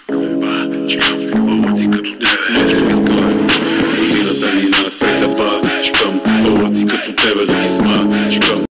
Палъци като те смачкам искам. Годината ни нас претъпа. Чекам палъци като тебе да ги смачкам.